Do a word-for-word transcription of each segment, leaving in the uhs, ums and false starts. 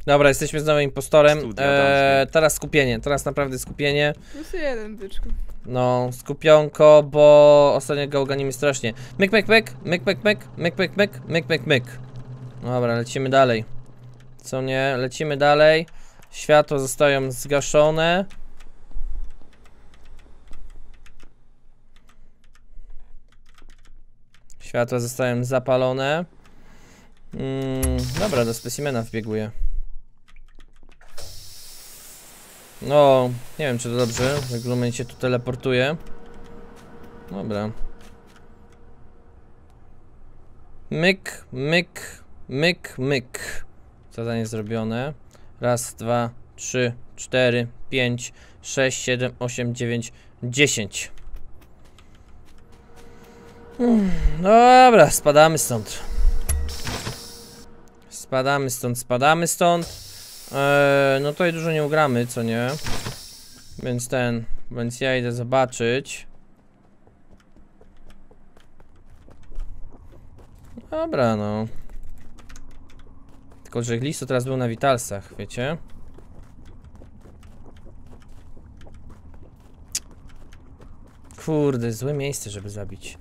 Dobra, jesteśmy znowu impostorem. Eee, teraz skupienie, teraz naprawdę skupienie. Plus jeden, byczku. No, skupionko, bo ostatnio go oganimy strasznie. Myk, myk, myk, myk, myk, myk, myk, myk, myk, myk, myk, myk. Dobra, lecimy dalej. Co nie? Lecimy dalej. Światła zostają zgaszone. Światła zostają zapalone. Mm, dobra, do specimena wbieguję. No, nie wiem czy to dobrze, jak Lumen się tu teleportuje. Dobra. Myk, myk, myk, myk. Zadanie zrobione. Raz, dwa, trzy, cztery, pięć, sześć, siedem, osiem, dziewięć, dziesięć. Hmm, dobra, spadamy stąd. Spadamy stąd, spadamy stąd. Eee, no tutaj dużo nie ugramy, co nie? Więc ten, więc ja idę zobaczyć. Dobra, no. Tylko, że Glisto teraz był na Vitalsach, wiecie? Kurde, złe miejsce, żeby zabić.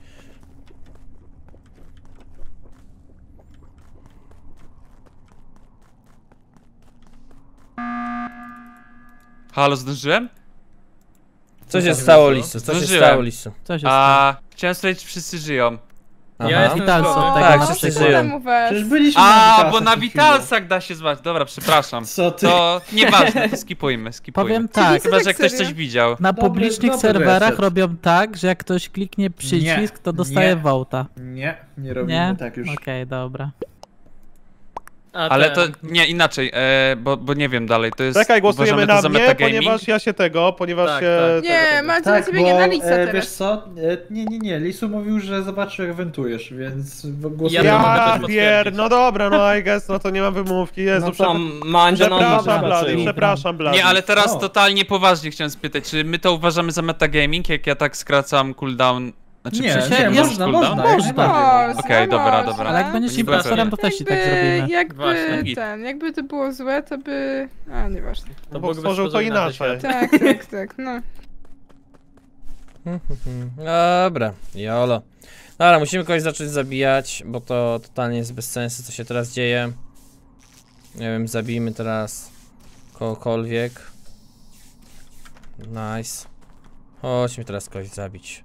Halo, zdążyłem? Co się stało, Lisu? Co się Zdążyłem. stało, Lisu? Co się A chciałem sprawdzić, czy wszyscy żyją. Aha. Ja jestem Witalsy zdrowy. od tego Tak, na wszyscy przykład. żyją. Przecież byliśmy A, bo na Vitalsach da się zwać. Dobra, przepraszam. Co ty? To nieważne, to skipujmy, skipujmy. Powiem tak, Chyba, że tak ktoś serio? coś widział. na Dobry- publicznych dobry serwerach reset. robią tak, że jak ktoś kliknie przycisk, Nie, to dostaje nie. wołta. Nie, nie robimy Nie? tak już. Okej, dobra. A Ale ten- to nie, inaczej, e, bo, bo nie wiem dalej, to jest... Czekaj, głosujemy uważamy to na za mnie, metagaming? ponieważ ja się tego, ponieważ Tak, się... tak. Nie, macie na Tak, ciebie bo nie na lisa e, teraz. wiesz co? E, nie, nie, nie, Lisu mówił, że zobaczy jak wentujesz, więc w- Ja głosujemy. to mogę Ja też pier... potwierdzić. No dobra, no I guess, no to nie mam wymówki, Jezu, No przep... to Mandzio nam przepraszam Blady, zaznaczył. przepraszam Blady. Nie, ale teraz O. totalnie poważnie chciałem spytać, czy my to uważamy za metagaming, jak ja tak skracam cooldown? Znaczy, Nie, przecież nie, to można, jest można, cooldown? można, jak Można. najbardziej. Okej, dobra, dobra. Ale jak będziesz Nie byłem impostorem, pewien. to też i tak Jakby, zrobimy. jakby Właśnie. ten, jakby to było złe, to by... A, nieważne. To Bo byłoby stworzył to stworzone inaczej. świat. Tak, tak, tak, no. Dobra, jolo. Dobra, musimy kogoś zacząć zabijać, bo to totalnie jest bez sensu, co się teraz dzieje. Nie wiem, zabijmy teraz kogokolwiek. Nice. Chodźmy teraz kogoś zabić.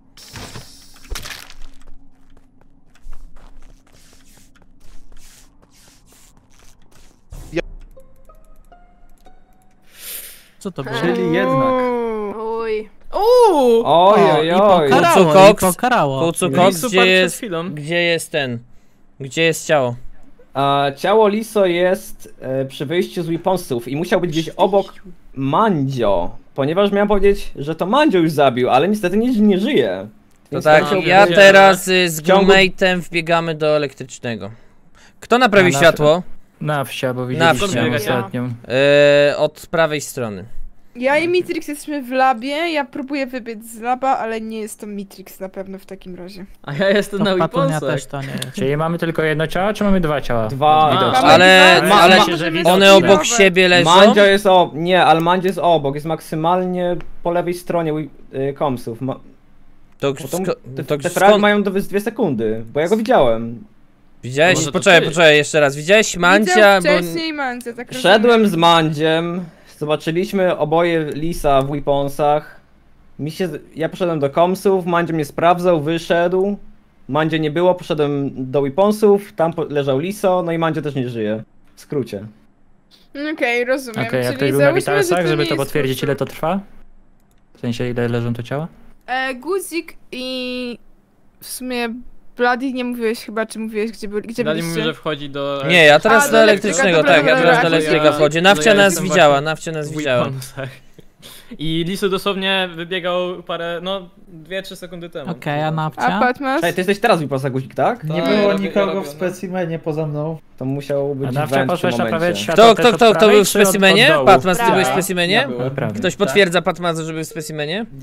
Co to było? Czyli jednak. Uj. Uuu! Oj, I oj, oj. pokarało, i Koks. pokarało. Kucu No i Cox, super gdzie przed jest, chwilą. gdzie jest ten? Gdzie jest ciało? A, ciało Liso jest e, przy wyjściu z weaponsów i musiał być gdzieś obok Mandzio. Ponieważ miałem powiedzieć, że to Mandzio już zabił, ale niestety nie, nie żyje. To Więc tak, musiał ja być- teraz y, z ciągu- Groommate'em wbiegamy do elektrycznego. Kto naprawi Ja na- światło? Na wsia, bo Na widzieliście wsi. ją Ja. ostatnią. Yy, od prawej strony. Ja i Mitrix jesteśmy w labie, ja próbuję wybiec z laba, ale nie jest to Mitrix na pewno w takim razie. A ja jestem To na Patunia Weaponsach. też to nie jest. Czyli mamy tylko jedno ciało, czy mamy dwa ciała? Dwa. Widoczne. Mamy Ale, dwa, ale ma- się, że możemy widzą. one zrobić obok nowe. siebie leżą? Mandzio jest o... Nie, ale Mandzio jest obok, jest maksymalnie po lewej stronie y, komsów. Ma... To, bo to, sko- te, to te fragi skąd... mają do dwie sekundy, bo ja go widziałem. Widziałeś? Może to Poczekaj, ty. poczekaj, jeszcze raz. Widziałeś Mandzia, Widział bo... wcześniej Mandzia, tak Szedłem z Mandziem, zobaczyliśmy oboje Lisa w weaponsach. Mi się, ja poszedłem do komsów, Mandzio mnie sprawdzał, wyszedł. Mandzio nie było, poszedłem do weaponsów, tam po- leżał Liso, no i Mandzio też nie żyje. W skrócie. Okej, okay, rozumiem. Okej, jak Czyli ktoś był na załóżmy, że Vitalsach, żeby nie to jest potwierdzić, po ile prostu- to trwa? W sensie, ile leżą to ciała? E, Guzik i... W sumie... Bloody nie mówiłeś chyba, czy mówiłeś, gdzie, byli, gdzie Dali byliście? mi, że wchodzi do... Nie, ja teraz A, do do elektrycznego, elektryka, tak, ja dobra, teraz do dobra, elektryka ja- wchodzę. no ja Nawcia nas jestem widziała, właśnie Nawcia nas w widziała. Weaponsach. I Lisu dosłownie wybiegał parę, no, dwie trzy sekundy temu. Okej, a A Nawcia? Patmas? Czekaj, ty jesteś teraz w weaponsach, Guzik, tak? Nie Tak, było robię, nikogo robię, w no. specimenie poza mną. To musiał być A Nawcia węd w tym poszłeś naprawiać momencie. światło Kto, też kto, od kto, kto prawej, był w czy od- od specimenie? dołu? Patmas, ty Prawa. byłeś w specimenie? Ja byłem. Naprawdę. Ktoś potwierdza Patmas, że był w specimenie?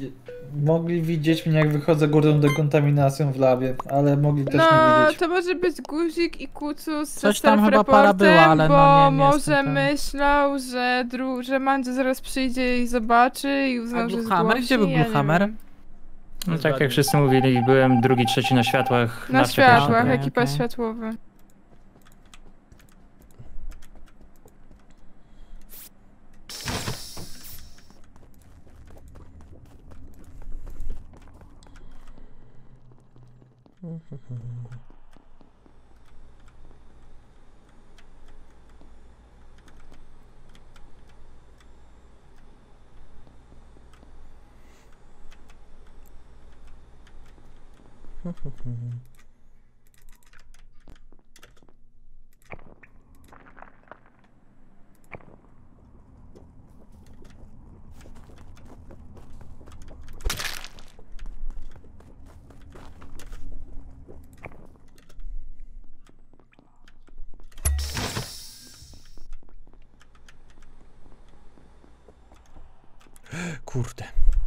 mogli widzieć mnie jak wychodzę górną dekontaminacją w labie, ale mogli też nie No, widzieć. to może być Guzik i Kucus z Coś tam chyba para była, self-reportem, ale bo no nie- nie może jestem pewien. myślał, że, dru że Mandzio zaraz przyjdzie i zobaczy i A uznał, że Bluehammer? zgłosi, Gdzie był ja nie Bluehammer? wiem. No tak jak wszyscy mówili, byłem drugi, trzeci na światłach. Na Nawcia światłach, pierwszy. okej, ekipa okej. światłowa. Kurde.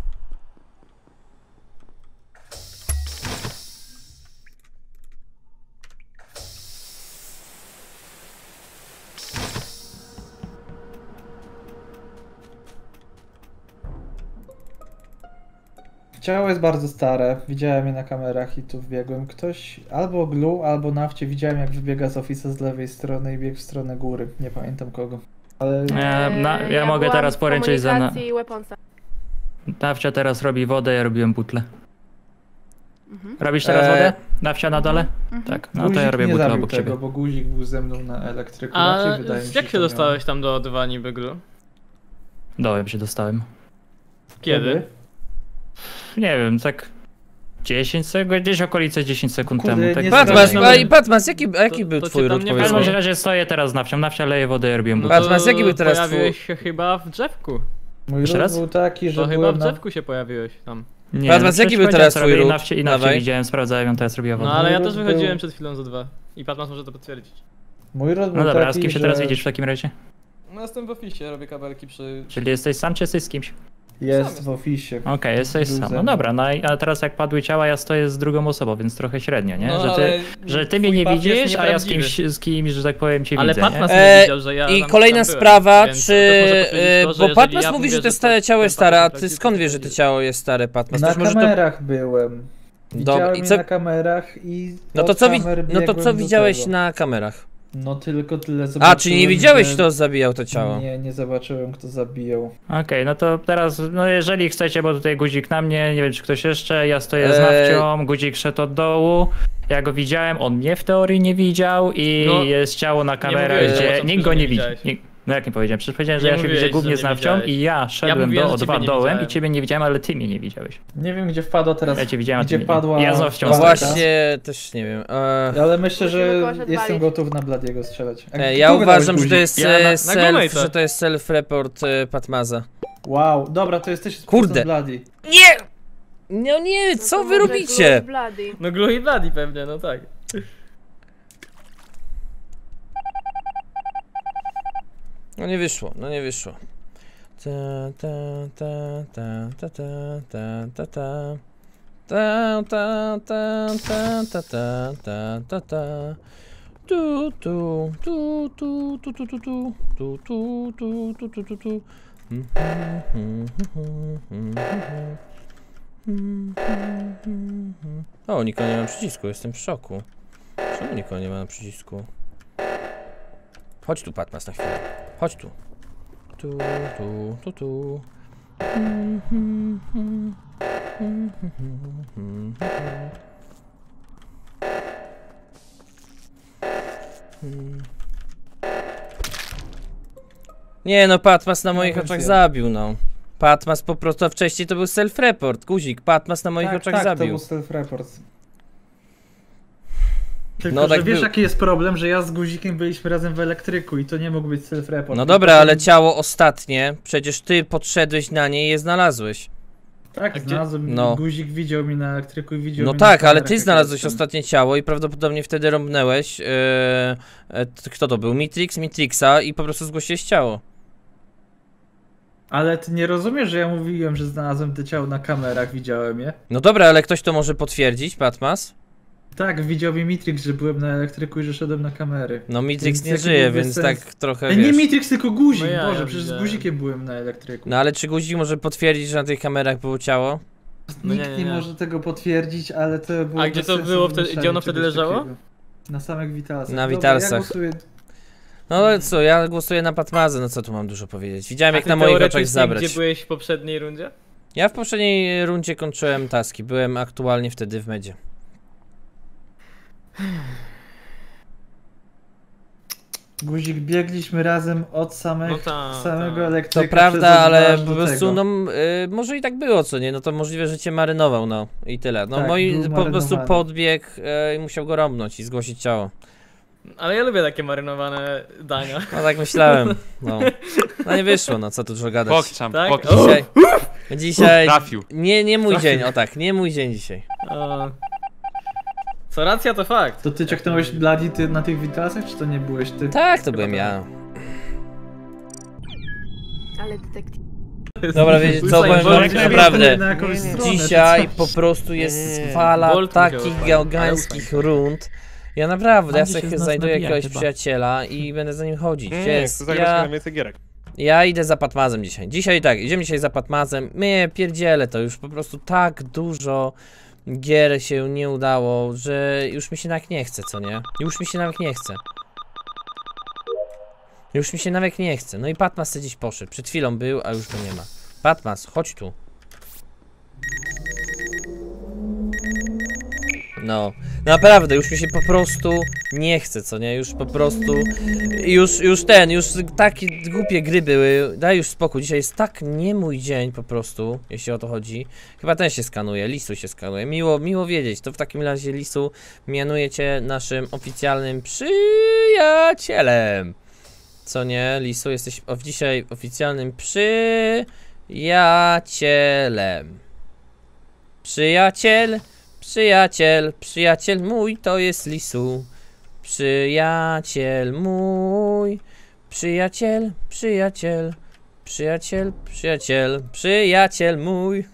Ciało jest bardzo stare, widziałem je na kamerach i tu wbiegłem. Ktoś, albo Glu, albo Nawcie, widziałem jak wybiega z ofisa z lewej strony i biegł w stronę góry. Nie pamiętam kogo. Ale Ja, na, ja, Ja mogę byłam teraz w poręczyć za... Na... komunikacji Weaponsa. Nawcia teraz robi wodę, ja robiłem butlę. Mhm. Robisz teraz Eee. wodę? Nawcia na dole? Mhm. Tak, no Guzik to ja robię nie butlę zabił obok tego, ciebie. bo Guzik był ze mną na elektryku. A Raczej wydaje mi się, jak że się to dostałeś tam do dwa niby Glu? Dołem się dostałem. Kiedy? Nie wiem, tak dziesięć sekund, gdzieś okolice dziesięć sekund Kurde, temu. Tak nie Patmas, zrobiłem. a i Patmas, jaki, a jaki To- był to cię twój tam ród, nie W powiedz każdym mi? razie stoję teraz z Nawcią. Nawcia leje wodę, ja robiłem No butlę. Patmas, jaki był teraz pojawiłeś się chyba w drzewku. Mój Jeszcze ród raz? był taki, że To chyba byłem w na... drzewku się pojawiłeś tam. Nie, Patmas, no jaki przecież był powiedziałem, teraz co twój robię. ród? Nawcie, I Nawcie Dawaj. widziałem, sprawdzałem ją, teraz robiła wodę. No ale ja Mój też ród wychodziłem był- przed chwilą za dwa. I Patmas może to potwierdzić. Mój ród był No dobra, a taki, z kim się że teraz widzisz w takim razie? No jestem w oficie, robię kabelki przy... Czyli jesteś sam, czy jesteś z kimś? jest w ofisie. Okej, jesteś Był sam. ze No mną. dobra, no i- a teraz jak padły ciała, ja stoję z drugą osobą, więc trochę średnio, nie? No, że, ale ty, że ty mnie twój nie buff jest widzisz, a ja z nieprawdziwy. kimś, z kimś, że tak powiem, cię Ale widzę, Patmas nie? nie E, widział, że ja I tam- kolejna tam byłem, sprawa, więc czy... też może potwierdzić e, to, że bo jeżeli Patmas ja mówi, mówię, że te że stare ten ciało jest Patmas stare, a jest ty prawdziwy, skąd to wiesz, że to potwierdzi. ciało jest stare, Patmas? Na Też może to... kamerach byłem. Widziałem Dobra, i je co- na kamerach i No to od co, wi... kamer no to biegłem co do widziałeś tego. na kamerach? No tylko tyle A, zobaczyłem, czyli nie widziałeś, że... kto zabijał to ciało? Nie, nie zobaczyłem kto zabijał. Okej, no to teraz, no jeżeli chcecie, bo tutaj guzik na mnie, nie wiem czy ktoś jeszcze, ja stoję z Eee. Nawcią, guzik szedł od dołu, ja go widziałem, on mnie w teorii nie widział i No, jest ciało na kamerach, mówiłeś na gdzie początku, nikt go że nie nie widzi. widziałeś. Nikt, no jak nie powiedziałem, przecież powiedziałem, że Nie ja się mówiłeś, widzę głównie że z nie Nawcią widziałeś. i ja szedłem mówiłem, do że O dwa ciebie nie dołem widziałem. i ciebie nie widziałem, ale ty mnie nie widziałeś. Nie wiem gdzie wpadła teraz. Ja cię widziałem, a ty gdzie mnie nie. padła. Ja znów wciąż No stoję. właśnie, też nie wiem. E, Ale myślę, że Musimy kogoś odwalić. jestem gotów na Bladiego strzelać. A e, kogo ja dałeś, uważam, że to guzik? jest Ja na- e, na self, Gomejta. że to jest self-report e, Patmaza. Wow, dobra, to jesteś Kurde. Bladi. Nie! No nie, No co to wy może robicie? Glu i Bloody. No Glu i Bloody pewnie, no tak. No nie wyszło, no nie wyszło. Ta ta ta ta ta ta ta ta ta ta ta ta ta ta ta ta ta ta tu tu tu tu tu tu tu tu tu tu tu tu tu tu tu O, nikogo nie ma przycisku, jestem w szoku. Czemu nikogo nie ma na przycisku? Chodź tu, Patmas, na chwilę. Chodź tu. Tu, tu, tu, tu. Nie no, Patmas na moich więc oczach ja. zabił, no. Patmas po prostu, a wcześniej to był self-report, guzik. Patmas na moich tak, oczach tak, zabił. to był self-report. Tylko, No że tak wiesz był. jaki jest problem, że ja z Guzikiem byliśmy razem w elektryku i to nie mógł być self-report. No dobra, ale ciało ostatnie, przecież ty podszedłeś na nie i je znalazłeś. Tak, A gdzie- znalazłem, No. Guzik widział mnie na elektryku i widział No mnie na tak, ale kamerach, ty jak znalazłeś jestem. ostatnie ciało i prawdopodobnie wtedy rąbnęłeś. Yy, e, t- kto to był? Mitrix, Mitrixa i po prostu zgłosiłeś ciało. Ale ty nie rozumiesz, że ja mówiłem, że znalazłem te ciało na kamerach, widziałem je? No dobra, ale ktoś to może potwierdzić, Patmas? Tak, widział mi Mitrix, że byłem na elektryku i że szedłem na kamery. No Mitrix Więc nie jaki żyje, byłby więc sens? tak trochę, E, nie wiesz... Mitrix, tylko guzik, No ja, Boże, ja przecież z widziałem. guzikiem byłem na elektryku. No ale czy guzik może potwierdzić, że na tych kamerach było ciało? No Nikt nie, nie, nie, nie. może tego potwierdzić, ale to było A gdzie bez to sensu było wtedy- wymyślanie gdzie ono wtedy czegoś leżało? takiego. Na samych Witalsach. Na Dobra, Witalsach. Ja głosuję... No ale co, ja głosuję na Patmazę, no co tu mam dużo powiedzieć. Widziałem A jak ty na moich oczach teoretycznie zabrać. gdzie byłeś w poprzedniej rundzie? Ja w poprzedniej rundzie kończyłem taski, byłem aktualnie wtedy w medzie. Guzik, biegliśmy razem od samych, No ta, samego ta. elektryka. To prawda, przez ale aż do po prostu, tego. no y, może i tak było, co nie, no to możliwe, że cię marynował, no i tyle. No Tak, moi był po prostu marynowany. podbiegł y, i musiał go rąbnąć i zgłosić ciało. Ale ja lubię takie marynowane dania. No tak myślałem, no. No nie wyszło, no co tu dużo gadać. Pokczam, Tak? pokczam. O! Dzisiaj, dzisiaj Trafił. nie, nie mój dzień, o tak, nie mój dzień dzisiaj. O. Co racja, to fakt. To ty ciągnąłeś Bloody ty na tych Witalsach, czy to nie byłeś ty? Tak, to byłem ja. Ale detektyw. Dobra, wiecie co, Usain powiem Bolt wam jak naprawdę. Na jakąś stronę, Dzisiaj czy po coś. prostu jest Nie, nie, fala Bolt takich musiał gałgańskich ufać. rund. Ja naprawdę, ja Andrzej się sobie z nas znajduję nabija jakiegoś chyba. przyjaciela i będę za nim chodzić. Nie, Gdzie nie, jest? chcę zagrać Ja, na więcej gierek. ja idę za Patmazem dzisiaj. Dzisiaj tak, idziemy dzisiaj za Patmazem. My pierdzielę to już po prostu tak dużo gier się nie udało, że już mi się nawet nie chce, co nie? Już mi się nawet nie chce. Już mi się nawet nie chce. No i Patmas sobie gdzieś poszedł. Przed chwilą był, a już go nie ma. Patmas, chodź tu. No, naprawdę, już mi się po prostu nie chce, co nie? Już po prostu, już, już ten, już takie głupie gry były, daj już spokój, dzisiaj jest tak nie mój dzień po prostu, jeśli o to chodzi. Chyba ten się skanuje, Lisu się skanuje, miło, miło wiedzieć, to w takim razie Lisu mianuję cię naszym oficjalnym przyjacielem. Co nie, Lisu, jesteś of dzisiaj oficjalnym przyjacielem. Przyjaciel. Przyjaciel, przyjaciel mój to jest Lisu. Przyjaciel mój. Przyjaciel, przyjaciel. Przyjaciel, przyjaciel. Przyjaciel mój.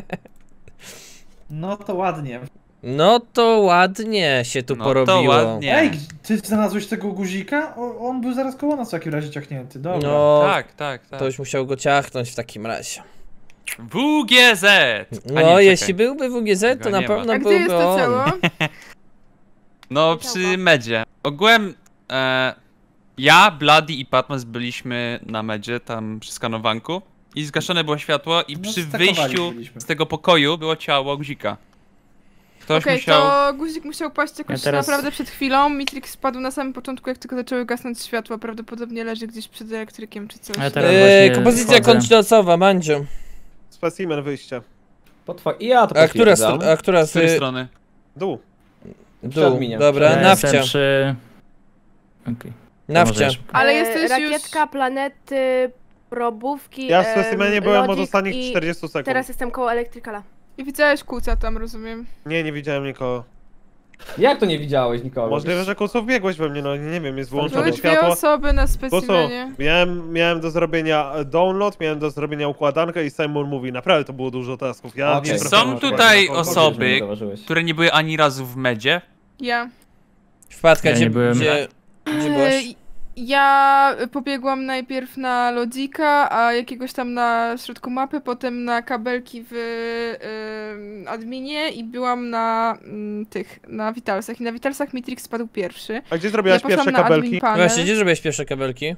No to ładnie. No to ładnie się tu No porobiło. to ładnie. Ej, ty znalazłeś tego guzika? O, on był zaraz koło nas w takim razie ciachnięty, dobra. No, Tak, tak, tak. to już musiał go ciachnąć w takim razie. W G Z! A No, nie, czekaj. jeśli byłby W G Z, to Go na nie ma. pewno A gdzie jest byłby to on. ciało? No przy medzie. Ogółem e, ja, Bloody i Patmas byliśmy na medzie, tam przy skanowanku i zgaszone było światło i No, przy stakowali wyjściu byliśmy. z tego pokoju było ciało guzika. Ktoś Okej, musiał... to guzik musiał paść jakoś Ja teraz- naprawdę przed chwilą. Mitrix spadł na samym początku, jak tylko zaczęły gasnąć światła. Prawdopodobnie leży gdzieś przed elektrykiem czy coś. A ja teraz Eee, właśnie kompozycja wchodzę. końcowa, Mandzio. Specimen wyjście. Potwa... I ja to A która, potwierdzam. str- a która Z której z strony? Dół. dół? adminie. Dobra, Ja nawcia. jestem przy... Okej. Nawcia. Możesz. Ale E, jesteś już... Rakietka, planety, probówki, Ja w em, specimenie byłem od lodzik ostatnich i czterdziestu sekund. Teraz jestem koło elektrykala. I widziałeś kłóca tam, rozumiem. Nie, nie widziałem nikogo. Jak to nie widziałeś nikogo? Możliwe, że Kuso wbiegłeś we mnie, no nie wiem, jest Były wyłączone dwie światło. osoby na Kuso, specimenie. miałem, miałem do zrobienia download, miałem do zrobienia układankę i Simon mówi, naprawdę to było dużo tasków. Ja Okej. nie Są trafiłem na tutaj układankę. osoby- Nie zauważyłeś. Które nie były ani razu w medzie. Ja. Wpadka, Ja gdzie, nie byłem. gdzie, gdzie E, byłaś? Ja pobiegłam najpierw na lodzika, a jakiegoś tam na środku mapy, potem na kabelki w ym, adminie i byłam na ym, tych, na Witalsach. I na Witalsach Mitrix spadł pierwszy. A gdzie Ja zrobiłaś poszłam pierwsze na admin kabelki? panel. Właśnie, gdzie zrobiłeś pierwsze kabelki?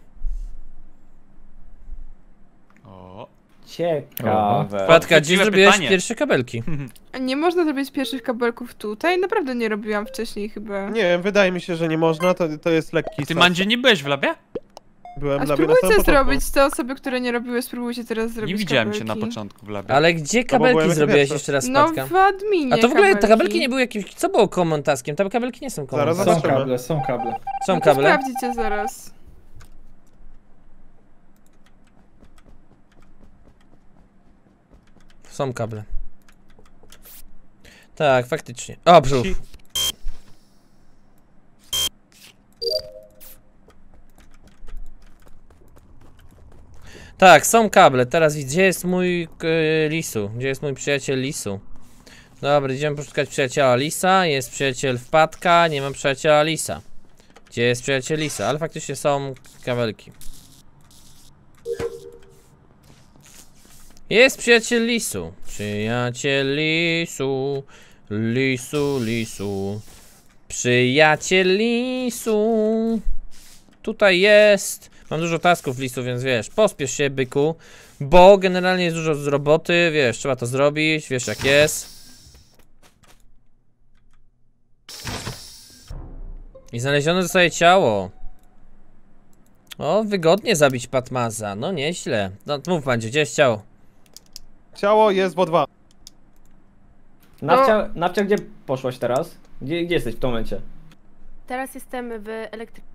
O. Ciekawe. Wpadka, gdzie chwytliwe zrobiłeś pytanie. pierwsze kabelki? Nie można zrobić pierwszych kabelków tutaj? Naprawdę nie robiłam wcześniej chyba. Nie wiem, wydaje mi się, że nie można, to, to jest lekki Ty sos. Mandzie nie byłeś w labie? Byłem A dla mnie na samym spróbujcie początku. zrobić, te osoby, które nie robiły, spróbujcie teraz zrobić Nie widziałem cię kabelki. na początku w labie. Ale gdzie byłem kabelki jako zrobiłeś pierwszy. jeszcze raz, No Wpadka? w adminie A to w ogóle te kabelki kabelki nie były jakimś... Co było common taskiem? Te kabelki nie są common Zaraz taskiem. Są zobaczymy. kable, są kable. Są No to kable? sprawdzicie zaraz. Są kable. Tak, faktycznie. O, brzuch. Ci- Tak, są kable. Teraz gdzie jest mój yy, Lisu? Gdzie jest mój przyjaciel Lisu? Dobra, idziemy poszukać przyjaciela Lisa. Jest przyjaciel Wpadka, nie mam przyjaciela Lisa. Gdzie jest przyjaciel Lisa? Ale faktycznie są kabelki. Jest przyjaciel Lisu. Przyjaciel Lisu. Lisu, Lisu. Przyjaciel Lisu. Tutaj jest. Mam dużo tasków Lisu, więc wiesz, pospiesz się, byku. Bo generalnie jest dużo z roboty, wiesz, trzeba to zrobić, wiesz jak jest. I znalezione zostaje ciało. O, wygodnie zabić Patmaza, no nieźle. No mów Mandziu, gdzie jest ciało? Ciało jest w O dwa. Nawcia, Nawcia, gdzie poszłaś teraz? Gdzie, gdzie jesteś w tym momencie? Teraz jestem w elektryku.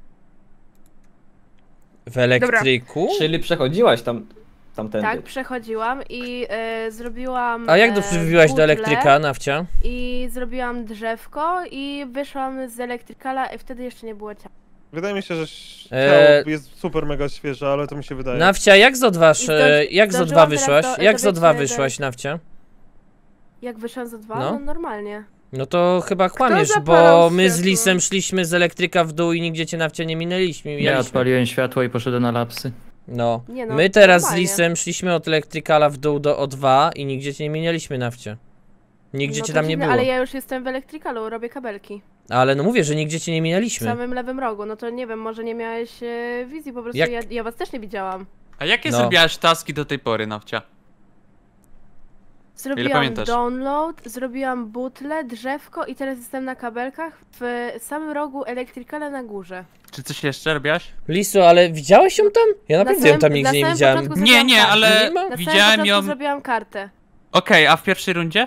W elektryku? Czyli przechodziłaś tam, tamtędy. Tak, przechodziłam i e, zrobiłam. A jak e, doszływałaś do butlę elektryka, Nawcia? I zrobiłam drzewko i wyszłam z elektrykala i wtedy jeszcze nie było ciała. Wydaje mi się, że ciało Eee, jest super mega świeże, ale to mi się wydaje. Nawcia, jak z O dwa, I zdąży- jak z O dwa zdążyłam wyszłaś? teraz do- Jak z O dwa dowiedzieć się, wyszłaś, Nawcia? Jak wyszłam z dwa? No. No, normalnie. No to chyba kłamiesz, zapalał bo my z światło? Lisem szliśmy z elektryka w dół i nigdzie cię Nawcia nie minęliśmy. Ja mijaliśmy. odpaliłem światło i poszedłem na lapsy. No. Nie no, My teraz z normalnie. Lisem szliśmy od elektrykala w dół do O dwa i nigdzie cię nie minęliśmy, Nawcie. Nigdzie No cię to tam nie dziwne, było. Ale ja już jestem w elektrykalu, robię kabelki. Ale no mówię, że nigdzie cię nie W minęliśmy. samym lewym rogu, no to nie wiem, może nie miałeś e, wizji, po prostu Jak- ja, ja was też nie widziałam. A jakie No. zrobiłaś taski do tej pory, Nawcia? Zrobiłam pamiętasz? download, zrobiłam butlę, drzewko i teraz jestem na kabelkach w samym rogu elektrykala na górze. Czy coś jeszcze robiłaś? Lisu, ale widziałeś ją tam? Ja Na naprawdę ją samym- tam na nigdzie nie samym widziałem. początku Nie, zrobiłam nie, kartę. ale Nie ma? Na widziałem samym początku ją... zrobiłam kartę. Okej, a w pierwszej rundzie?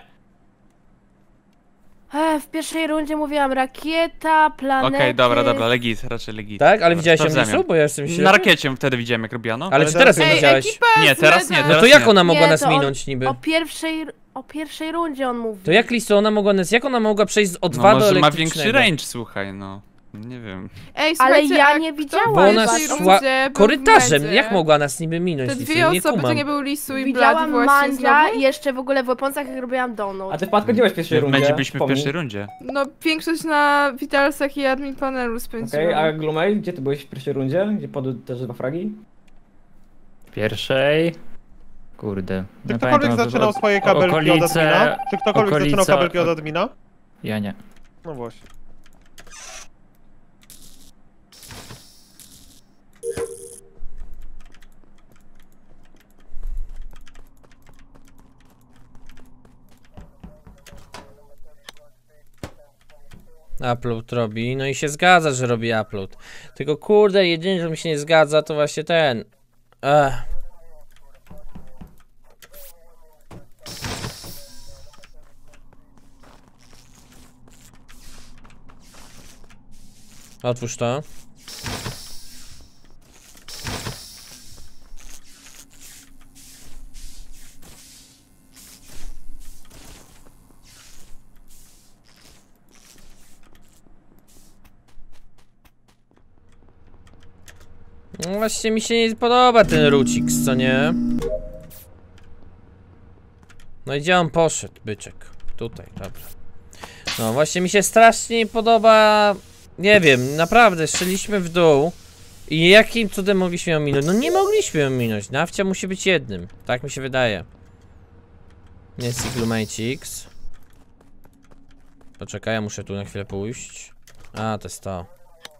E, w pierwszej rundzie mówiłam rakieta, planety... Okej, dobra, dobra, legit, raczej legit. Tak? Ale Dobra, widziałeś ją sprawdzamy. Lisu? Bo ja jestem się... Na rakiecie wtedy widziałem jak robiła, no. Ale czy teraz ją Ej, widziałeś? ekipa Nie, z teraz nie, meda. No to teraz jak ona mogła Nie, nas to on- minąć niby? O pierwszej, o pierwszej rundzie on mówi. To jak Lisu ona mogła nas... Jak ona mogła przejść z O No dwa do może ma elektrycznego? większy range, słuchaj, no. Nie wiem. Ej, Ale słuchajcie, ja a nie kto widziałam w Bo ona pierwszej szła rundzie był w korytarzem. medzie? Jak mogła nas niby minąć? Te Lisu? dwie Nie osoby, to kumam. nie był Lisu i Bloody Widziałam właśnie Mandzia znowu? jeszcze w ogóle w Weaponsach, jak robiłam download. A ty wpadko gdzie byłeś w pierwszej W rundzie? Medzie byliśmy w Wspomnij. pierwszej rundzie. No, większość na Vitalsach i admin panelu spędziłam. Okej, a Glumej, gdzie ty byłeś w pierwszej rundzie? Gdzie padły też dwa fragi? W pierwszej... Kurde. Czy nie ktokolwiek pamiętam, zaczynał o- swoje kabelki od okolice- admina? Czy ktokolwiek zaczynał okolica- kabelki od admina? Ja nie. No właśnie. Upload robi, no i się zgadza, że robi upload. Tylko kurde, jedynie, że mi się nie zgadza, to właśnie ten. Ech. Otwórz to. No właśnie mi się nie podoba ten Rucix, co nie? No i gdzie on poszedł, byczek? Tutaj, dobra. No właśnie mi się strasznie nie podoba. Nie wiem, naprawdę, szliśmy w dół. I jakim cudem mogliśmy ją minąć? No nie mogliśmy ją minąć, Nawcia musi być jednym. Tak mi się wydaje. Jest Iglumacix. Poczekaj, ja muszę tu na chwilę pójść. A, to jest to.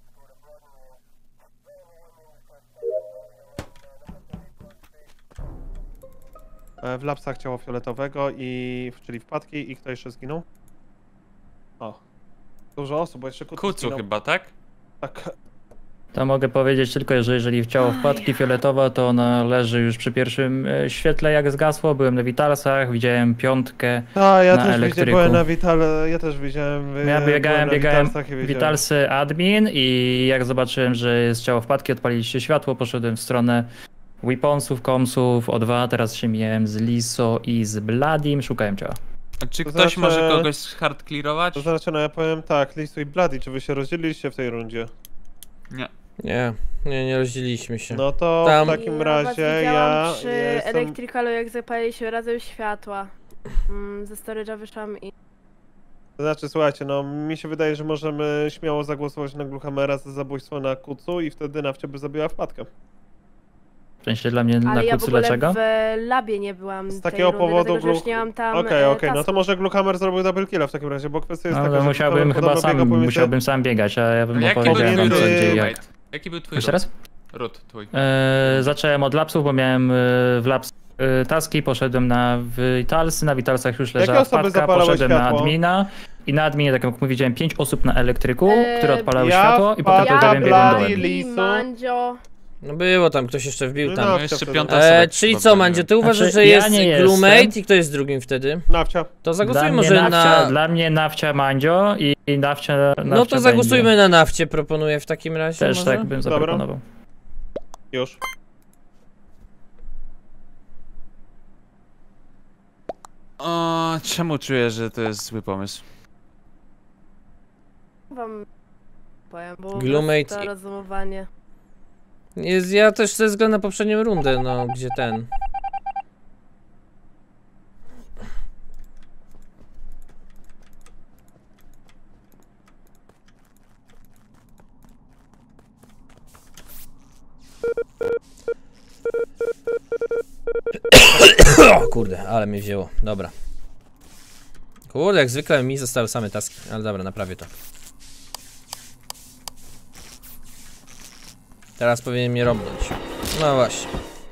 E, W lapsach ciało fioletowego i... czyli wpadki i kto jeszcze zginął? O. Dużo osób, bo jeszcze Kucu Kucu zginął. chyba, tak? Tak. To mogę powiedzieć tylko, że jeżeli w ciało wpadki fioletowa, to ona leży już przy pierwszym e, świetle jak zgasło. Byłem na Witalsach, widziałem piątkę. A, ja Na też elektryku. widziałem, byłem na Vital, ja też widziałem. Ja e, biegałem, byłem na biegałem Vitalsach i widziałem. Witalsy admin i jak zobaczyłem, że jest ciało wpadki, odpaliliście światło, poszedłem w stronę Weaponsów, Komsów, O dwa, teraz się mijałem z Liso i z Bladim, szukałem ciała. A czy To ktoś znaczy- może kogoś hard clearować? To znaczy, no ja powiem tak, Lisu i Bloody, czy wy się rozdzieliliście w tej rundzie? Nie. Nie, nie, nie rozdzieliliśmy się. No to Tam- w takim Ja razie was ja, widziałam przy ja jestem... Electricalu, jak zapaliliśmy razem światła. Mm, ze storage'a wyszłam i... To znaczy, słuchajcie, no mi się wydaje, że możemy śmiało zagłosować na Gluhamera za zabójstwo na kucu i wtedy Nawcia by zabiła wpadkę. W sensie dla mnie na Ale ja w kucu ogóle dlaczego? w labie nie byłam Z tej takiego rundy, powodu dlatego, że już Glu- nie mam tam Okej, e, okej, no to tasków. może Gluhammer zrobił double killa w takim razie, bo kwestia jest No taka, to że musiałbym podobno chyba biega sam, pomiędzy... musiałbym sam biegać, a ja bym A jaki był opowiedział wam co twój gdzie i jak. roommate? Jaki był twój Jeszcze root? raz? Root twój. Eee, zacząłem od lapsów, bo miałem e, w laps e, taski, poszedłem na Vitalsy, na Vitalsach już Jakie leżała osoby wpadka, zapalały poszedłem na światło? admina i na adminie, tak jak widziałem, pięć osób na elektryku, Eee, które odpalały ja światło i potem wpadka, potem biegłem Blady, dołem. Lisu. Mandzio... No było tam, ktoś jeszcze wbił No, tam. no, jeszcze wtedy. piąta E, osoba czyli chyba co, była. Mandzio, ty uważasz, Znaczy, że ja jest nie Gloomate jestem. i kto jest drugim wtedy? Nawcia. To Dla zagłosujmy mnie, może nawcia, na... dla mnie nawcia Mandzio i, i nawcia, nawcia No to zagłosujmy będzie. na nafcie, proponuję w takim razie Też może? tak bym Dobra. zaproponował. Już. O, czemu czuję, że to jest zły pomysł? Wam powiem, bo Gloomate to i- rozumowanie. Jest, ja też ze względu na poprzednią rundę, no, gdzie ten... O kurde, ale mnie wzięło, dobra. Kurde, jak zwykle mi zostały same taski, ale dobra, naprawię to. Teraz powinien mnie robnąć. No właśnie.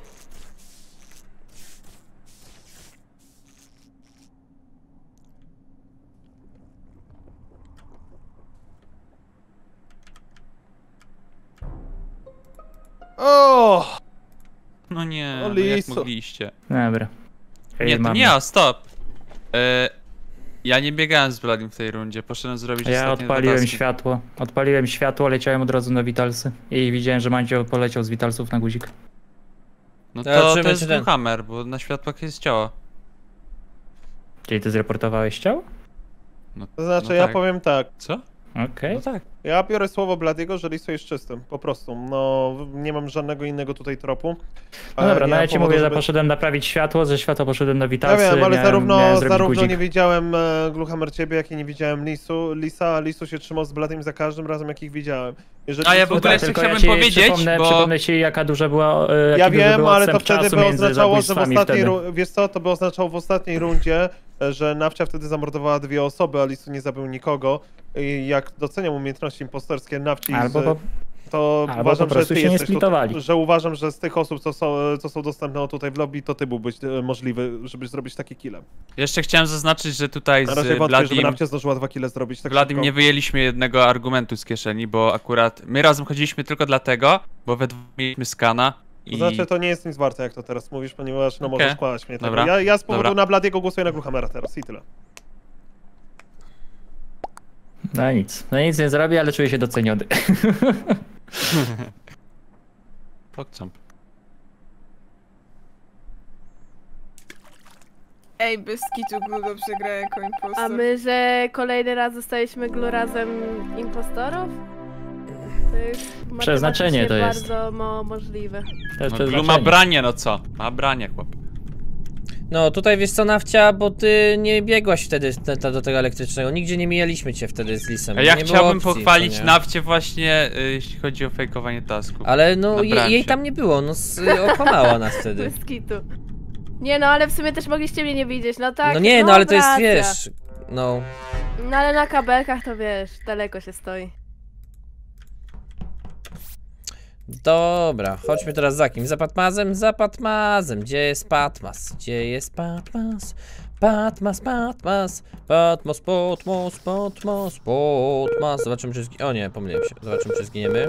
O! No nie, O, no jak Lisu. mogliście? Dobra. Hej, Nie, to mamy. nie ja, stop. E, ja nie biegałem z Bladim w tej rundzie, poszedłem zrobić Ja ostatnie dwa odpaliłem taski. światło. Odpaliłem światło, leciałem od razu na Vitalsy i widziałem, że Mandzio poleciał z Vitalsów na guzik. No Teraz to, zobaczymy, to jest czy ten- Gluhammer, bo na światłach jest ciało. Czyli ty zreportowałeś ciało? No, To znaczy, no ja tak. powiem tak. Co? Okej. No tak. Ja biorę słowo Bladiego, że Lisu jest czystym. Po prostu. No, nie mam żadnego innego tutaj tropu. No dobra, nie no mam ja ci powodu, mówię, że żeby- poszedłem naprawić światło, ze światła poszedłem na Ja Vitalsy, wiem, ale miałem, miałem zarówno, zrobić zarówno guzik. nie widziałem e, Gluhammer ciebie, jak i nie widziałem Lisu. Lisa, Lisu się trzymał z Bladim za każdym razem, jak ich widziałem. Jeżeli A ja Lisu- w ogóle Tak, jeszcze tylko ja chciałbym ci powiedzieć, przypomnę, bo- przypomnę ci jaka duża była, e, jaki Ja duży wiem, był ale to odstęp wtedy czasu by między oznaczało, że w zabójstwami ostatniej wtedy. ru- wiesz co, to by oznaczało w ostatniej rundzie, e, że Nawcia wtedy zamordowała dwie osoby, a Lisu nie zabił nikogo. I jak doceniam umiejętności imposterskie Nawci, Albo z, po, to albo uważam, po prostu że ty się nie jesteś splitowali. tutaj, że uważam, że z tych osób, co są, co są dostępne tutaj w lobby, to ty byłbyś e, możliwy, żeby zrobić taki killem. Jeszcze chciałem zaznaczyć, że tutaj Na z razie wątpię, żeby Bladim, Nawcia zdążyła dwa kille zrobić tak Bladim szybko. nie wyjęliśmy jednego argumentu z kieszeni, bo akurat my razem chodziliśmy tylko dlatego, bo we dwóch mieliśmy skana i... To znaczy, to nie jest nic warte, jak to teraz mówisz, ponieważ no Okej. możesz kłamać mnie. Tego. Dobra. Ja, ja z powodu Dobra. na Bladiego głosuję na Gluhammera teraz i tyle. no nic, no nic nie zrobię, ale czuję się doceniony. Pokczamp. Ej, bez kitu Glu dobrze gra jako impostor. A my, że kolejny raz zostaliśmy glurazem impostorów? To jest Przeznaczenie to jest. bardzo mało możliwe. To jest No, Glu ma przeznaczenie. branie, no co? Ma branie, chłop. No tutaj wiesz co, Nawcia, bo ty nie biegłaś wtedy te- te- do tego elektrycznego, nigdzie nie mijaliśmy cię wtedy z Lisem. A ja nie było chciałbym opcji, pochwalić co nie? Nawcie właśnie, y, jeśli chodzi o fejkowanie tasków. Ale no je, Naprawdę. jej tam nie było, no s- okłamała nas wtedy. Bez kitu. Nie no, ale w sumie też mogliście mnie nie widzieć, no tak. No nie, no ale to jest, racja. wiesz, no... No ale na kabelkach to wiesz, daleko się stoi. Dobra, chodźmy teraz za kim? Za Patmazem? Za Patmazem. Gdzie jest Patmas? Gdzie jest Patmas? Patmas, Patmas, Patmas, Patmas, Patmas, Patmas. Zobaczymy czy zgi... O nie, pomyliłem się. Zobaczymy czy zginiemy.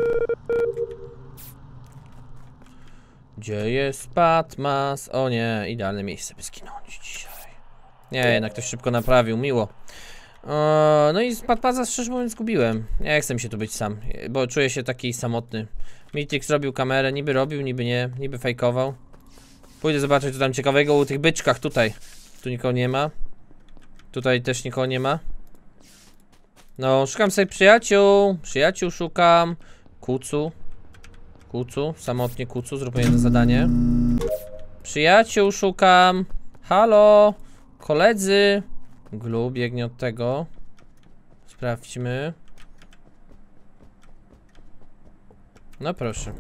Gdzie jest Patmas? O nie, idealne miejsce by zginąć dzisiaj. Nie, jednak ktoś szybko naprawił, miło. O, no i z Patmaza szczerze mówiąc zgubiłem. Nie chcę mi się tu być sam, bo czuję się taki samotny. Mitrix robił kamerę, niby robił, niby nie, niby fejkował. Pójdę zobaczyć co tam ciekawego u tych byczkach tutaj. Tu nikogo nie ma. Tutaj też nikogo nie ma. No, szukam sobie przyjaciół. Przyjaciół szukam. Kucu. Kucu, samotnie kucu, zróbmy jedno zadanie. Przyjaciół szukam. Halo, koledzy. Glu biegnie od tego. Sprawdźmy. No proszę.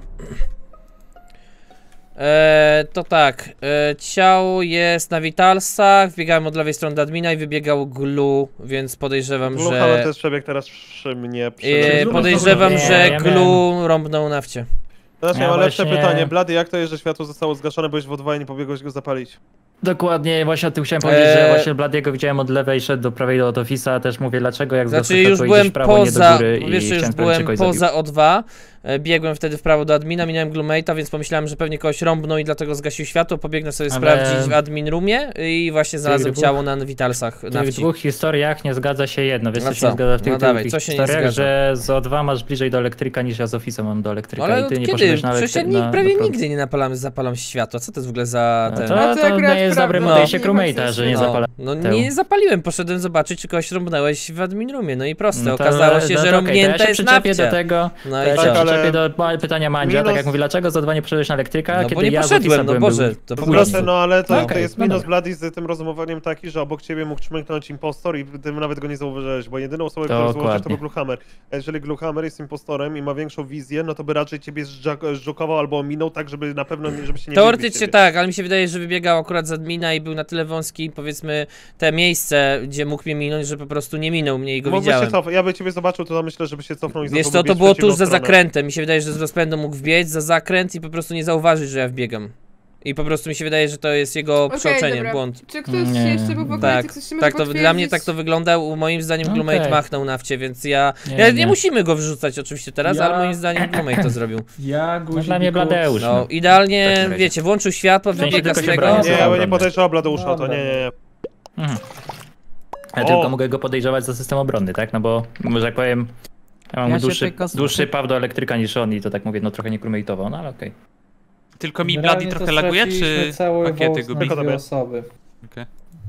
Eee, to tak, eee, ciało jest na Vitalsach, wbiegałem od lewej strony do admina i wybiegał Glu, więc podejrzewam, Glu że... Hammer też przebiegł teraz przy mnie. Przy Eee, mnie. podejrzewam, Nie, że ja Glu rąbnął nafcie. Znaczy, Ja ja mam lepsze właśnie- pytanie. Blady, jak to jest, że światło zostało zgaszone, byłeś w O dwa i nie pobiegłeś go zapalić? Dokładnie, właśnie o tym chciałem powiedzieć, Eee. że właśnie Bladiego widziałem od lewej, szedł do prawej do ofisa, też mówię dlaczego, jak Znaczy zgasło już światło, byłem idziesz w prawo, nie do poza, góry i wiesz, już chciałem sprawdzić, byłem czy kogoś zabił. poza O dwa, e, biegłem wtedy w prawo do admina, minąłem Gloommate'a, więc pomyślałem, że pewnie kogoś rąbnął i dlatego zgasił światło, pobiegnę sobie Ale- sprawdzić w admin roomie i właśnie znalazłem dwóch- ciało na Vitalsach, W na tych wsi. dwóch historiach nie zgadza się jedno, wiesz No co się co? nie zgadza w tych No dwóch dawaj, co się nie historiach, zgadza? że z O dwa masz bliżej do elektryka niż ja z ofisa mam do elektryka Ale i ty od nie kiedy? poszedłeś na Przecież ja elektryka. ni- prawie nigdy nie napalam, zapalam światła, co to jest w ogóle za No ten... to, No to to akurat nie jest prawda, dobre no. podejście Nie crewmate'a, ma że nie sensu. zapala. No temu. nie zapaliłem, poszedłem zobaczyć, czy kogoś rąbnąłeś w admin roomie, no i proste, No to- okazało się, no że to okej, rąbnięta to ja się jest przyczepię nafcia. do tego, No to i ja co? się ale- przyczepię do pytania Mandzia, Minus- tak jak mówi, dlaczego za dwa nie przeszedłeś na elektryka, No kiedy bo nie ja z ofisa poszedłem, no byłem, Boże, był- to po Po prostu. prostu, no ale to, No to okej, jest no minus dobra. Blady z tym rozumowaniem taki, że obok ciebie mógł czmychnąć impostor i ty nawet go nie zauważyłeś, bo jedyną osobą, którą zauważyłeś, to Dokładnie. był Gluhammer. A jeżeli Gluhammer jest impostorem i ma większą wizję, no to by raczej ciebie zżak- zżokował albo ominął tak, żeby na pewno nie, żeby się nie Teoretycznie wybić ciebie. tak, ale mi się wydaje, że wybiegał akurat z admina i był na tyle wąski, powiedzmy, te miejsce, gdzie mógł mnie minąć, że po prostu nie minął mnie i go Mógłbyś widziałem. się cofnąć, ja by ciebie zobaczył, to myślę, żeby się cofnął i Wiesz znowu co, to biec w było tuż przeciwną za stronę. zakrętem, mi się wydaje, że z rozpędu mógł wbiec za zakręt i po prostu nie zauważyć, że ja wbiegam. I po prostu mi się wydaje, że to jest jego Okej, przeoczenie, dobra. błąd. Czy ktoś Nie. jeszcze był w ogóle, Tak, czy ktoś się może tak to dla mnie tak to potwierdzić? wyglądał, moim zdaniem Okej. Gloomate machnął nafcie, więc ja... Nie, ja nie, nie. musimy go wrzucać oczywiście teraz, Ja- ale moim zdaniem Gloomate to zrobił. Ja, No guzik dla mnie i Kuc. Bladeusz. No, No. idealnie, W takim razie. wiecie, włączył światło, W sensie wybiega tylko z się tego... bronię. Nie, ja Dobra. nie podejrzewam Bladeusza o to, nie, nie, nie. Mhm. Ja O! tylko mogę go podejrzewać za system obronny, tak? No bo, że tak powiem, ja mam Ja się dłuższy, tylko- dłuższy paw do elektryka niż on i to tak mówię, no trochę nie crewmate'owo, no ale okej. Tylko mi Generalnie Bloody to trochę laguje, straciliśmy czy cały pakiety wąs na gubi? Tylko dwie tobie. osoby. Okej.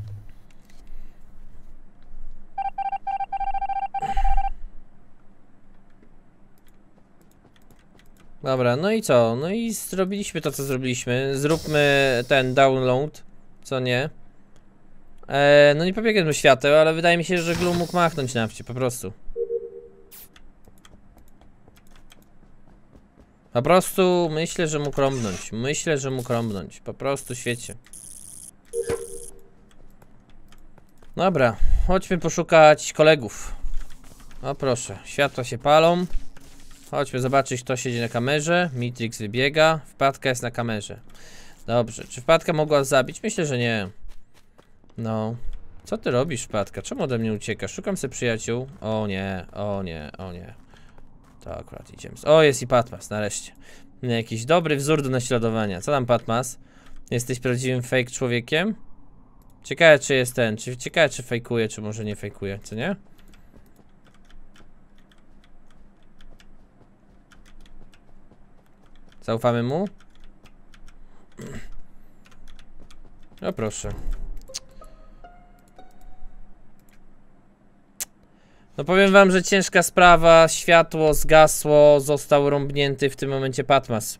Dobra, no i co? No i zrobiliśmy to, co zrobiliśmy. Zróbmy ten download, co nie? Eee, no nie pobiegłem do świateł, ale wydaje mi się, że Gloom mógł machnąć nafcie, po prostu. Po prostu myślę, że mógł rąbnąć. Myślę, że mógł rąbnąć. Po prostu świecie. Dobra, chodźmy poszukać kolegów. O proszę, światła się palą. Chodźmy zobaczyć, kto siedzi na kamerze. Mitrix wybiega. Wpadka jest na kamerze. Dobrze, czy wpadka mogła zabić? Myślę, że nie. No. Co ty robisz, wpadka? Czemu ode mnie uciekasz? Szukam sobie przyjaciół. O nie, o nie, o nie. To akurat idziemy. O, jest i Patmas, nareszcie. Jakiś dobry wzór do naśladowania. Co tam, Patmas? Jesteś prawdziwym fake człowiekiem? Ciekawe, czy jest ten. Czy, ciekawe, czy fejkuje, czy może nie fejkuje, co nie? Zaufamy mu? No proszę. No powiem wam, że ciężka sprawa, światło zgasło, został rąbnięty w tym momencie Patmas.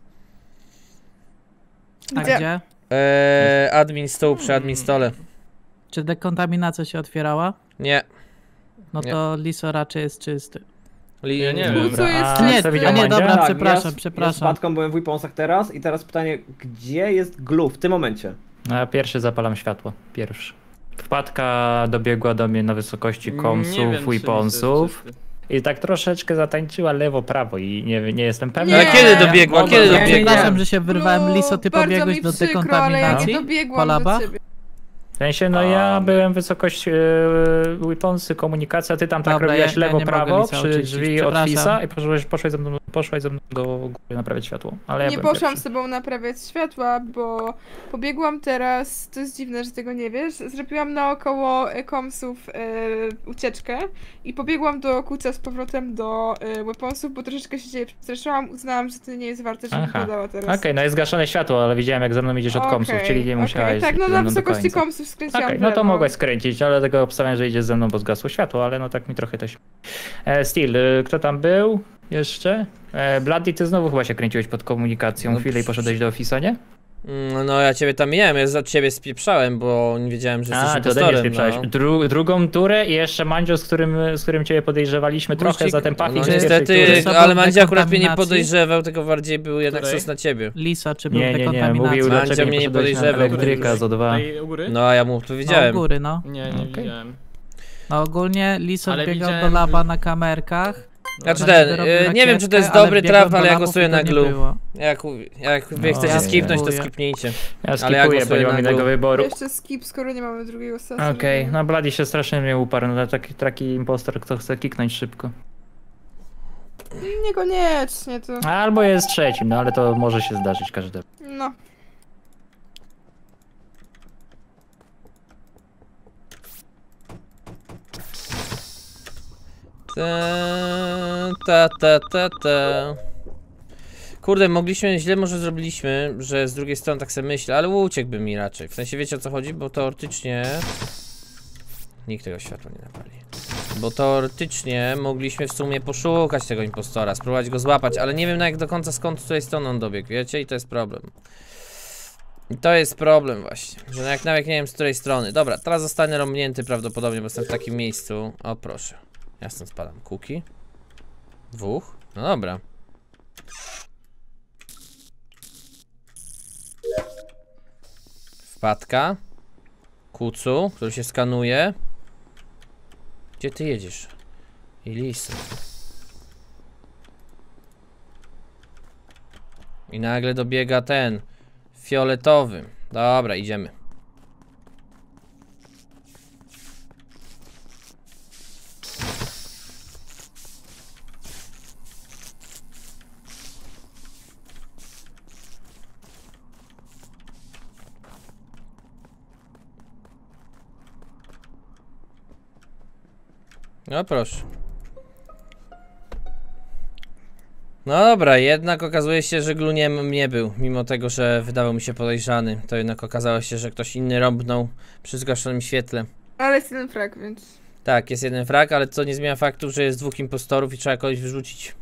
A Gdzie? gdzie? Eee, admin stół przy admin stole. Czy dekontaminacja się otwierała? Nie. No Nie. to Liso raczej jest czysty. Li Ja nie Kucu wiem. jest A, A nie, czysty. co widział a nie, Mandzia? dobra, Tak, przepraszam, ja z, Ja z przepraszam. Patką byłem w Weaponsach teraz i teraz pytanie, gdzie jest Glu w tym momencie? No, ja pierwszy zapalam światło, pierwszy. Wpadka dobiegła do mnie na wysokości Nie komsów, wiem, czy Liso weaponsów. jest czysty. I tak troszeczkę zatańczyła lewo-prawo i nie, nie jestem pewny. Nie. Ale kiedy dobiegła? Mogę Kiedy zrobić. dobiegła? Przepraszam, że się wyrwałem. No, Liso, ty bardzo pobiegłeś mi do przykro, ale ja dekontaminacji? nie dobiegłam Polaba? do ciebie. W sensie, no ja Um. byłem wysokość e, weaponsy, komunikacja, ty tam tak Dobra, robiłaś ja- ja nie lewo-prawo mogę Lisa przy oczyścić, drzwi od przepraszam. Fisa i poszłaś, poszłaś, ze mną, poszłaś ze mną do góry naprawiać światło. Ale ja Nie byłem poszłam pierwszy. z tobą naprawiać światła, bo pobiegłam teraz, to jest dziwne, że tego nie wiesz, zrobiłam naokoło e, komsów e, ucieczkę i pobiegłam do kuca z powrotem do e, weaponsów, bo troszeczkę się dzieje przestraszyłam, uznałam, że to nie jest warte, żebym Aha. dodała teraz. Okej, no jest zgaszone światło, ale widziałem jak ze mną idziesz od komsów, Okej, czyli nie okej. musiałeś Tak, no ze na mną do wysokości końca. komsów skręciłam Okej, w no to lewo. mogłaś skręcić, ale tego obstawiam, że idziesz ze mną, bo zgasło światło, ale no tak mi trochę też... E, Steel, y, kto tam był? jeszcze. E, Bloody, ty znowu chyba się kręciłeś pod komunikacją No, chwilę i poszedłeś do ofisa, nie? Mm, No ja ciebie tam miałem, ja za ciebie spieprzałem, bo nie wiedziałem, że A, jesteś to ode mnie impostorem, spieprzałeś. no. Dru drugą turę i jeszcze Mandzio, z którym, z którym ciebie podejrzewaliśmy trochę Guzik- za ten pachnik No z pierwszej niestety, tury. Co, ale był Mandzio akurat mnie nie dekontaminacji? podejrzewał, tylko bardziej był jednak Której? sos na ciebie. Lisa, czy był Nie, w nie, nie, dekontaminacji? mówił Mandzio dlaczego mnie nie nie poszedłeś na podejrzewał. elektryka z O dwa. Tutaj u góry? No a ja mu to No, u wiedziałem. góry, no. Nie, nie Okej. widziałem. No ogólnie Lisa Ale biegał do widziałem, laba że- na kamerkach. Znaczy Ona ten, niby robił y, nie wiem czy to jest rakietkę, dobry ale biegłem traf, do ale ja labów głosuję i to na nie Glu. było. Jak, jak wy No, chcecie ja skipnąć, to dziękuję. skipnijcie. Ja Ale skipuję, ja bo głosuję nie na mam innego Glu. wyboru. Jeszcze skip, skoro nie mamy drugiego sesa. Okej, no Bloody się strasznie mnie uparł, no taki, taki impostor, kto chce kiknąć szybko. Niekoniecznie to. Albo jest trzecim, no ale to może się zdarzyć każdemu. No. Ta, ta, ta, ta, ta. Kurde, mogliśmy, źle może zrobiliśmy, że z drugiej strony tak sobie myślę, ale uciekłby mi raczej. W sensie wiecie o co chodzi, bo teoretycznie... Nikt tego światła nie napali. Bo teoretycznie mogliśmy w sumie poszukać tego impostora, spróbować go złapać, ale nie wiem na jak do końca skąd z której strony on dobiegł, wiecie? I to jest problem. I to jest problem właśnie, że jak nawet nie wiem z której strony. Dobra, teraz zostanę rąbnięty prawdopodobnie, bo jestem w takim miejscu. O proszę. Ja stąd spadam. Kuki? Dwóch? No dobra. Wpadka. Kucu, który się skanuje. Gdzie ty jedziesz? I Lisa. I nagle dobiega ten fioletowy. Dobra, idziemy. No proszę. No dobra, jednak okazuje się, że Glu nie, nie był. Mimo tego, że wydawał mi się podejrzany, to jednak okazało się, że ktoś inny rąbnął przy zgaszonym świetle. Ale jest jeden frag, więc. Tak, jest jeden frag, ale to nie zmienia faktu, że jest dwóch impostorów i trzeba kogoś wyrzucić.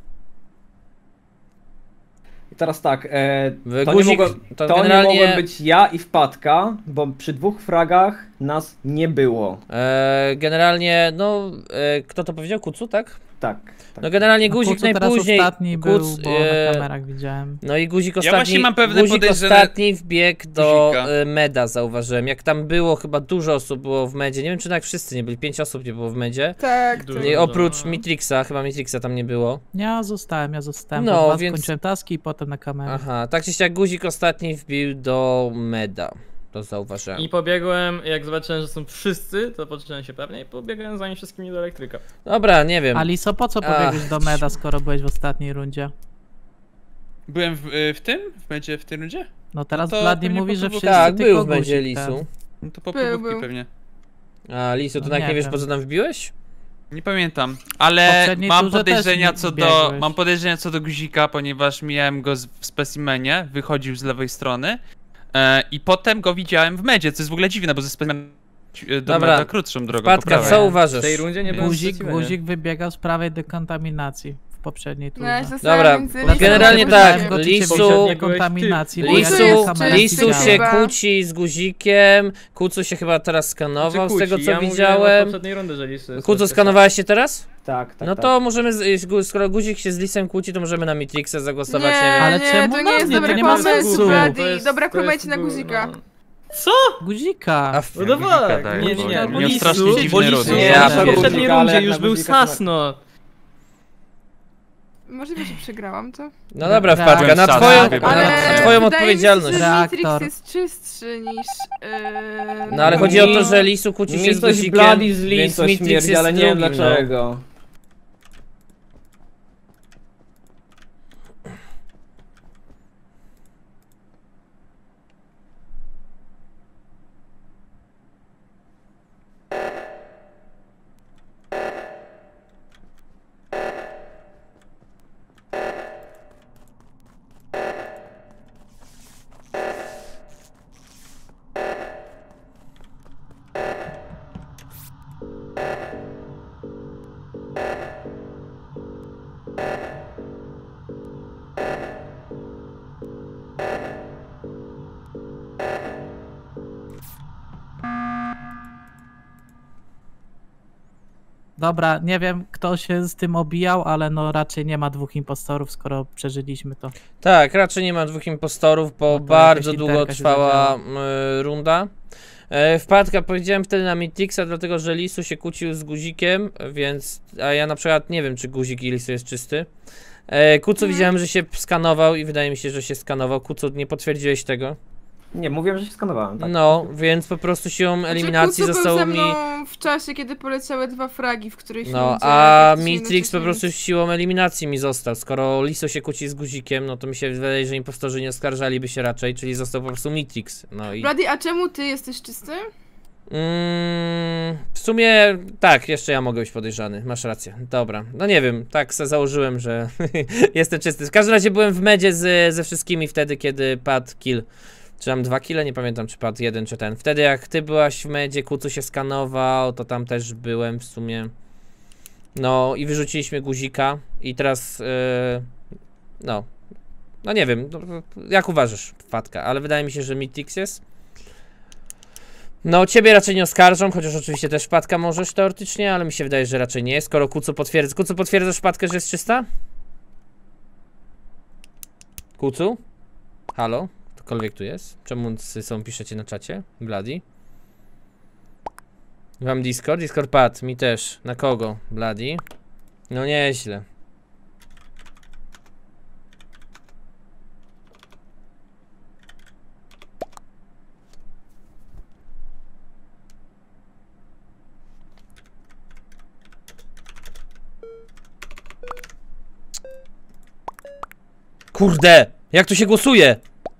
I teraz tak, e, Wy, to, guzik, nie mogłem, to to generalnie- nie mogłem być ja i Wpadka, bo przy dwóch fragach nas nie było. Eee, generalnie, no, e, kto to powiedział? Kucu, tak? Tak. tak. No generalnie No, guzik Kucu teraz najpóźniej. ostatni Kuc, był, bo e, na kamerach widziałem. No i guzik Ja ostatni, właśnie mam pewne guzik podejrzenie- ostatni wbiegł do Guzika. e, meda, zauważyłem. Jak tam było, chyba dużo osób było w medzie. Nie wiem czy tak wszyscy nie byli, pięć osób nie było w medzie. Tak, Dużo. tak. Nie, oprócz Mitrixa, chyba Mitrixa tam nie było. Ja zostałem, ja zostałem. No, No, więc... więc- skończyłem taski i potem na kamerę. Aha, tak czy siak guzik ostatni wbił do meda. To zauważyłem. I pobiegłem, jak zobaczyłem, że są wszyscy, to poczułem się pewnie i pobiegłem za nimi wszystkimi do elektryka. Dobra, nie wiem. Aliso, po co Ach. pobiegłeś do meda, skoro byłeś w ostatniej rundzie? Byłem w, y, w tym? W będzie w tym rundzie? No teraz No to Bloody pewnie mówi, że po wszyscy Tak, tylko był w medzie guzik, tak. Lisu. No to po Był, próbówki był. pewnie. A Lisu, to No tak nie nie wiesz wiem. po co tam wbiłeś? Nie pamiętam, W ale poprzedniej mam turze podejrzenia też co do biegłeś. mam podejrzenia co do guzika, ponieważ mijałem go z, w specimenie, wychodził z lewej strony e, i potem go widziałem w medzie, co jest w ogóle dziwne, bo ze specimena do Dobra. meda krótszą drogą. po Wpadka, prawej. co W uważasz? tej rundzie nie byłem w Guzik, specymenie. guzik wybiegał z prawej dekontaminacji w poprzedniej No, ja się turze. zastanawiam Dobra, między no Lisą generalnie a tak, Guzikiem. Go, czy Lisu- cię widział w dekontaminacji, bo ja Lisu, się jest kamerę Lisu czysty się chyba. kłóci z guzikiem, Kucu się chyba teraz skanował, z Znaczy, tego kłóci. co ja mówiłem widziałem. od poprzedniej rundy, że lisy jest Kucu, coś skanowałeś się teraz? Tak, tak. No tak. to możemy, z, z- skoro guzik się z Lisem kłóci, to możemy na Mitrixa zagłosować, nie, Nie, wiem. Ale nie, czemu to na nie jest mnie? To dobry nie ma pomysł, sensu. Brady. To jest- Dobra, to jest kromajcie na gu- guzika. no. Guzika. A w... No dawaj, tak, nie, bo nie, nie, miał bo Lisu, strasznie dziwny bo Lisu, ród. Lisu Ja w pierdolę. poprzedniej Ale rundzie jak już na był guzika to- Sasno. Możliwe, że przegrałam to. No dobra, Tak. Wpadka, na Byłem twoją, sam, na, Ale na twoją wydaje odpowiedzialność. Mi się, że Reaktor. Mitrix jest czystszy niż. Yy... No ale chodzi o to, że Lisu kłóci się Mi z coś guzikiem, Bloody z więc Liso Mitrix śmierdzi, jest ale nie wiem drugim, no. dlaczego. Dobra, nie wiem kto się z tym obijał, ale no raczej nie ma dwóch impostorów, skoro przeżyliśmy to. Tak, raczej nie ma dwóch impostorów, bo No to bardzo jakaś długo interka się trwała y, runda. E, wpadka powiedziałem wtedy na Mitrixa, dlatego że Lisu się kłócił z Guzikiem, więc... A ja na przykład nie wiem, czy Guzik i Lisu jest czysty. E, Kucu Mhm. widziałem, że się skanował i wydaje mi się, że się skanował. Kucu, nie potwierdziłeś tego? Nie, mówiłem, że się skanowałem, tak? No, więc po prostu siłą eliminacji Znaczy, Kucu zostało był ze mi... mną w czasie, kiedy poleciały dwa fragi, w których No, ludzie a praktycznie Mitrix po jednocześnie- prostu siłą eliminacji mi został. Skoro Liso się kłóci z Guzikiem, no to mi się wydaje, że impostorzy nie oskarżaliby się raczej, czyli został po prostu Mitrix. No i... Bloody, a czemu ty jesteś czysty? Mm, w sumie tak, jeszcze ja mogę być podejrzany, masz rację. Dobra, no nie wiem, tak se założyłem, że jestem czysty. W każdym razie byłem w medzie z, ze wszystkimi wtedy, kiedy padł kill. Czy tam dwa kile? Nie pamiętam, czy padł jeden, czy ten. Wtedy jak ty byłaś w medzie, Kucu się skanował, to tam też byłem w sumie. No i wyrzuciliśmy Guzika i teraz, yy, no, no nie wiem, no, jak uważasz, Wpadka, ale wydaje mi się, że Mitrix jest. No, ciebie raczej nie oskarżą, chociaż oczywiście też Wpadka możesz teoretycznie, ale mi się wydaje, że raczej nie, skoro Kucu potwierdza. Kucu, potwierdzasz Wpadkę, że jest czysta? Kucu? Halo? Ktokolwiek tu jest? Czemu są piszecie na czacie? Bloody? Wam Discord? Discord padł, mi też. Na kogo? Bloody? No nieźle. Kurde! Jak tu się głosuje?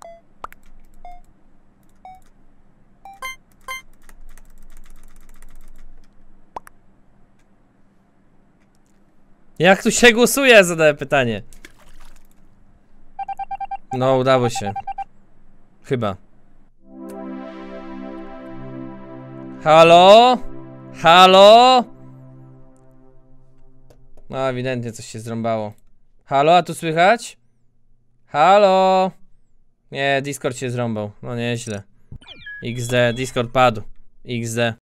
Jak tu się głosuje? Zadałem pytanie. No, udało się. Chyba. Halo? Halo? No, ewidentnie coś się zrąbało. Halo, a tu słychać? Halo? Nie, Discord się zrąbał. No nieźle. X D, Discord padł. X D.